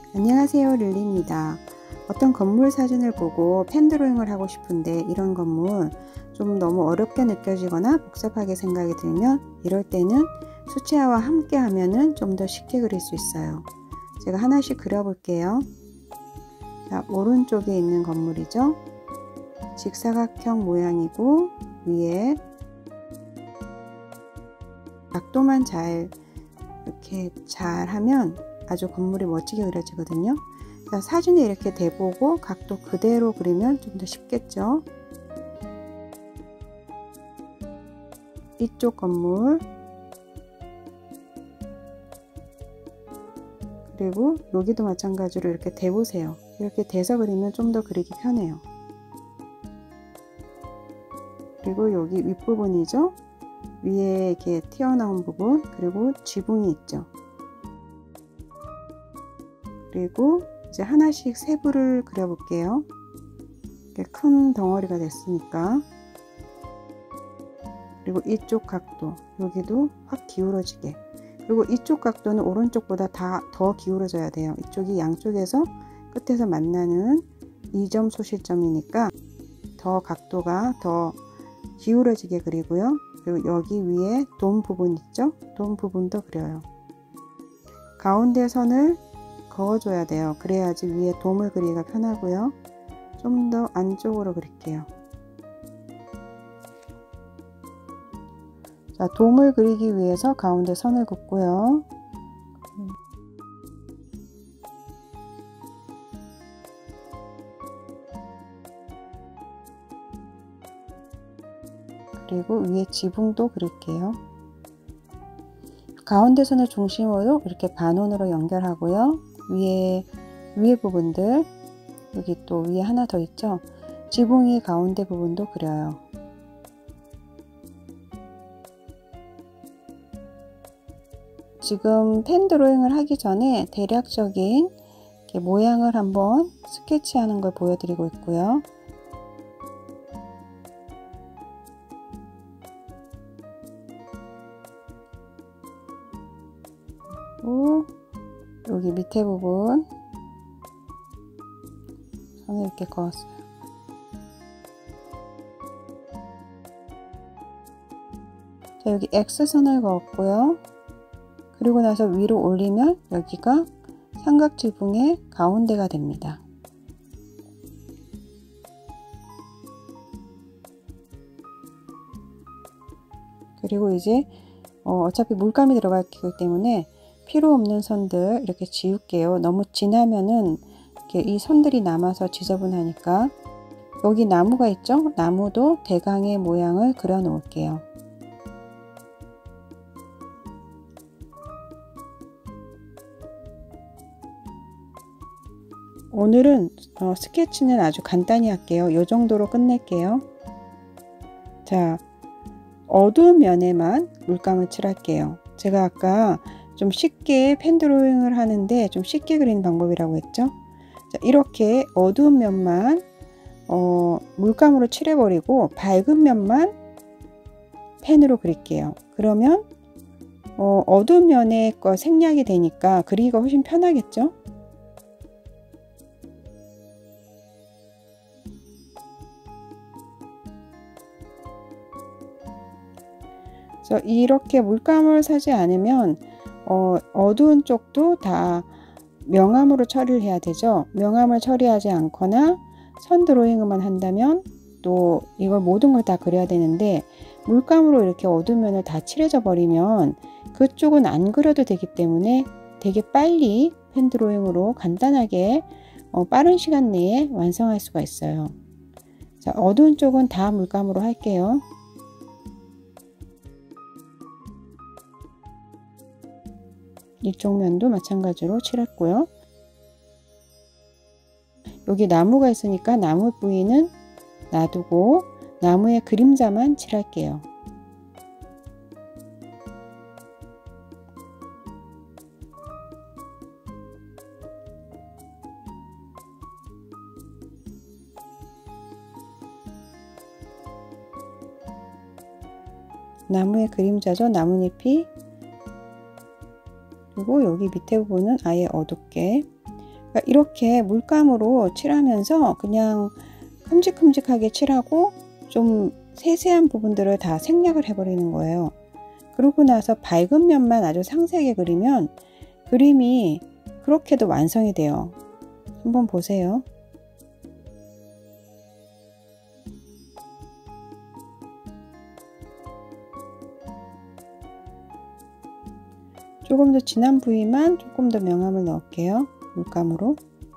안녕하세요, 릴리입니다. 어떤 건물 사진을 보고 펜 드로잉을 하고 싶은데 이런 건물 좀 너무 어렵게 느껴지거나 복잡하게 생각이 들면 이럴 때는 수채화와 함께 하면은 좀 더 쉽게 그릴 수 있어요. 제가 하나씩 그려볼게요. 자, 오른쪽에 있는 건물이죠. 직사각형 모양이고 위에 각도만 잘 이렇게 잘 하면 아주 건물이 멋지게 그려지거든요. 자, 사진에 이렇게 대보고 각도 그대로 그리면 좀 더 쉽겠죠. 이쪽 건물 그리고 여기도 마찬가지로 이렇게 대보세요. 이렇게 대서 그리면 좀 더 그리기 편해요. 그리고 여기 윗부분이죠. 위에 이렇게 튀어나온 부분 그리고 지붕이 있죠. 그리고 이제 하나씩 세부를 그려볼게요. 이렇게 큰 덩어리가 됐으니까. 그리고 이쪽 각도 여기도 확 기울어지게. 그리고 이쪽 각도는 오른쪽보다 더 기울어져야 돼요. 이쪽이 양쪽에서 끝에서 만나는 2점 소실점이니까 더 각도가 더 기울어지게 그리고요. 그리고 여기 위에 돔 부분 있죠? 돔 부분도 그려요. 가운데 선을 그어줘야 돼요. 그래야지 위에 돔을 그리기가 편하고요. 좀 더 안쪽으로 그릴게요. 자, 돔을 그리기 위해서 가운데 선을 긋고요. 그리고 위에 지붕도 그릴게요. 가운데 선을 중심으로 이렇게 반원으로 연결하고요. 위에 부분들 여기 또 위에 하나 더 있죠. 지붕이 가운데 부분도 그려요. 지금 펜 드로잉을 하기 전에 대략적인 이렇게 모양을 한번 스케치하는 걸 보여드리고 있고요. 그리고 여기 밑에 부분 선을 이렇게 그었어요. 자, 여기 X선을 그었고요. 그리고 나서 위로 올리면 여기가 삼각 지붕의 가운데가 됩니다. 그리고 이제 어차피 물감이 들어갔기 때문에 필요 없는 선들 이렇게 지울게요. 너무 진하면은 이렇게 이 선들이 남아서 지저분하니까. 여기 나무가 있죠? 나무도 대강의 모양을 그려 놓을게요. 오늘은 스케치는 아주 간단히 할게요. 이 정도로 끝낼게요. 자, 어두운 면에만 물감을 칠할게요. 제가 아까 좀 쉽게 펜 드로잉을 하는데 좀 쉽게 그리는 방법이라고 했죠. 자, 이렇게 어두운 면만 물감으로 칠해버리고 밝은 면만 펜으로 그릴게요. 그러면 어두운 면에 거 생략이 되니까 그리기가 훨씬 편하겠죠. 그래서 이렇게 물감을 사지 않으면 어두운 쪽도 다 명암으로 처리를 해야 되죠. 명암을 처리하지 않거나 선 드로잉만 한다면 또 이걸 모든 걸 다 그려야 되는데 물감으로 이렇게 어두운 면을 다 칠해져 버리면 그쪽은 안 그려도 되기 때문에 되게 빨리 펜 드로잉으로 간단하게 빠른 시간 내에 완성할 수가 있어요. 자, 어두운 쪽은 다 물감으로 할게요. 이쪽 면도 마찬가지로 칠했고요. 여기 나무가 있으니까 나무 부위는 놔두고 나무의 그림자만 칠할게요. 나무의 그림자죠. 나뭇잎이. 그리고 여기 밑에 부분은 아예 어둡게. 그러니까 이렇게 물감으로 칠하면서 그냥 큼직큼직하게 칠하고 좀 세세한 부분들을 다 생략을 해버리는 거예요. 그러고 나서 밝은 면만 아주 상세하게 그리면 그림이 그렇게도 완성이 돼요. 한번 보세요. 조금 더 진한 부위만 조금 더 명암을 넣을게요. 물감으로.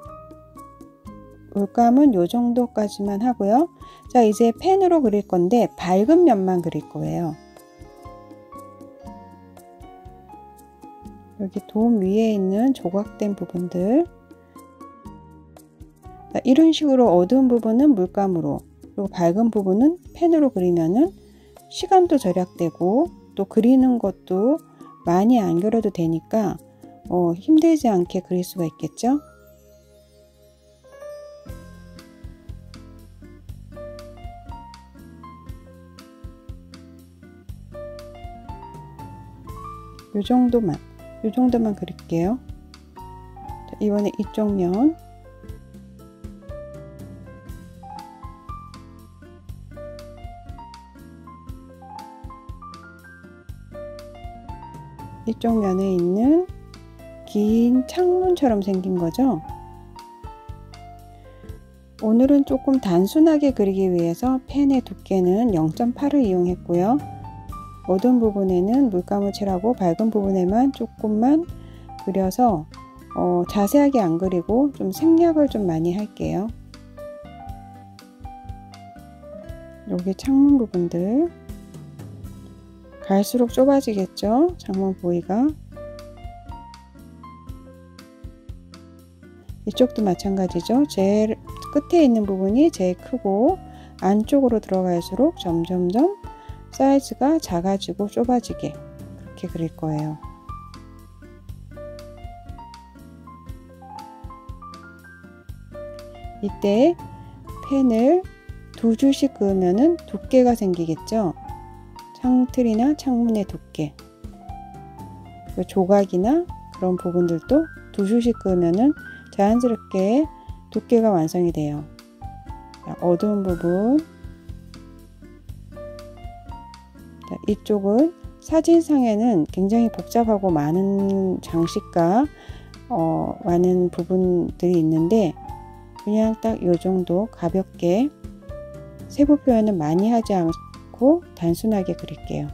물감은 요 정도까지만 하고요. 자, 이제 펜으로 그릴 건데 밝은 면만 그릴 거예요. 여기 돔 위에 있는 조각된 부분들, 이런 식으로 어두운 부분은 물감으로, 그리고 밝은 부분은 펜으로 그리면은 시간도 절약되고 또 그리는 것도 많이 안 그려도 되니까 힘들지 않게 그릴 수가 있겠죠. 요 정도만 그릴게요. 자, 이번에 이쪽 면 이쪽 면에 있는 긴 창문처럼 생긴 거죠. 오늘은 조금 단순하게 그리기 위해서 펜의 두께는 0.8을 이용했고요. 어두운 부분에는 물감을 칠하고 밝은 부분에만 조금만 그려서 자세하게 안 그리고 좀 생략을 좀 많이 할게요. 여기 창문 부분들 갈수록 좁아지겠죠? 창문 부위가. 이쪽도 마찬가지죠. 제일 끝에 있는 부분이 제일 크고 안쪽으로 들어갈수록 점점점 사이즈가 작아지고 좁아지게 그렇게 그릴 거예요. 이때 펜을 두 줄씩 그으면은 두께가 생기겠죠. 창틀이나 창문의 두께, 그 조각이나 그런 부분들도 두 줄씩 그으면은 자연스럽게 두께가 완성이 돼요. 자, 어두운 부분, 자, 이쪽은 사진상에는 굉장히 복잡하고 많은 장식과 많은 부분들이 있는데 그냥 딱 요 정도 가볍게 세부 표현은 많이 하지 않고 단순하게 그릴게요.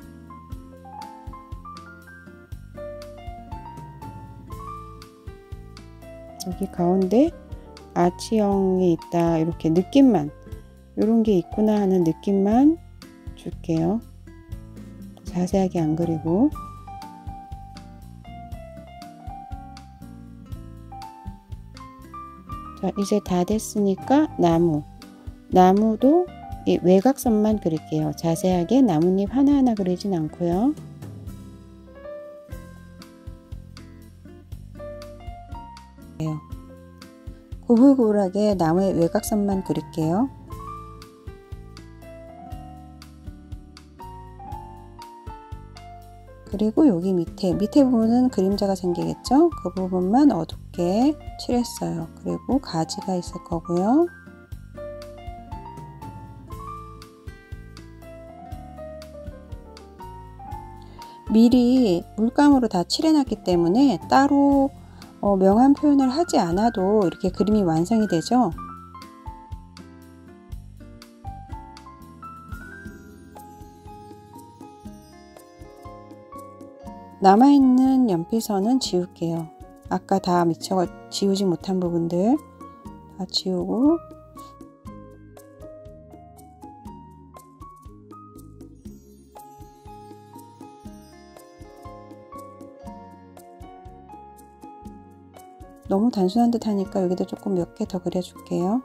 여기 가운데 아치형이 있다, 이렇게 느낌만, 이런 게 있구나 하는 느낌만 줄게요. 자세하게 안 그리고. 자, 이제 다 됐으니까 나무도 이 외곽선만 그릴게요. 자세하게 나뭇잎 하나하나 그리진 않고요. 구불구불하게 나무의 외곽선만 그릴게요. 그리고 여기 밑에 부분은 그림자가 생기겠죠? 그 부분만 어둡게 칠했어요. 그리고 가지가 있을 거고요. 미리 물감으로 다 칠해놨기 때문에 따로 명암 표현을 하지 않아도 이렇게 그림이 완성이 되죠. 남아있는 연필선은 지울게요. 아까 다 미처 지우지 못한 부분들 다 지우고, 너무 단순한 듯 하니까 여기도 조금 몇 개 더 그려줄게요.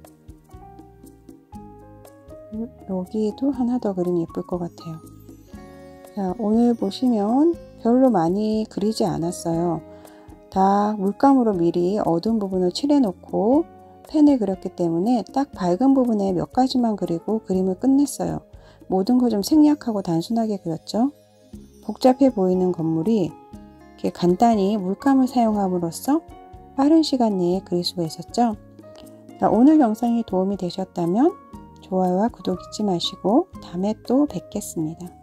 여기도 하나 더 그리면 예쁠 것 같아요. 자, 오늘 보시면 별로 많이 그리지 않았어요. 다 물감으로 미리 어두운 부분을 칠해 놓고 펜을 그렸기 때문에 딱 밝은 부분에 몇 가지만 그리고 그림을 끝냈어요. 모든 걸 좀 생략하고 단순하게 그렸죠. 복잡해 보이는 건물이 이렇게 간단히 물감을 사용함으로써 빠른 시간 내에 그릴 수가 있었죠. 자, 오늘 영상이 도움이 되셨다면 좋아요와 구독 잊지 마시고 다음에 또 뵙겠습니다.